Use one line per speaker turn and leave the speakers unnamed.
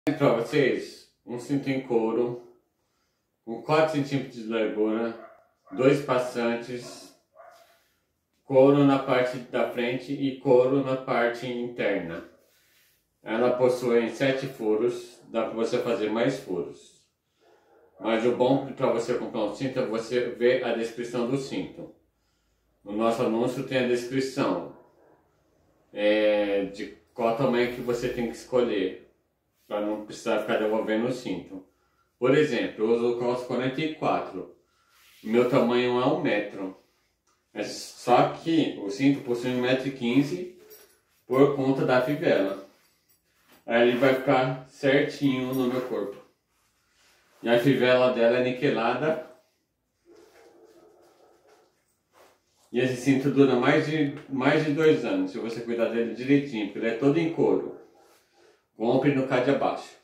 Para vocês, um cinto em couro com 4 centímetros de largura, 2 passantes, couro na parte da frente e couro na parte interna. Ela possui 7 furos, dá para você fazer mais furos. Mas o bom para você comprar um cinto é você ver a descrição do cinto. No nosso anúncio tem a descrição de qual tamanho que você tem que escolher, para não precisar ficar devolvendo o cinto. Por exemplo, eu uso o calço 44. O meu tamanho é 1 metro. Só que o cinto possui 1,15 m por conta da fivela. Aí ele vai ficar certinho no meu corpo. E a fivela dela é niquelada. E esse cinto dura mais de 2 anos, se você cuidar dele direitinho, porque ele é todo em couro. Compre no card abaixo.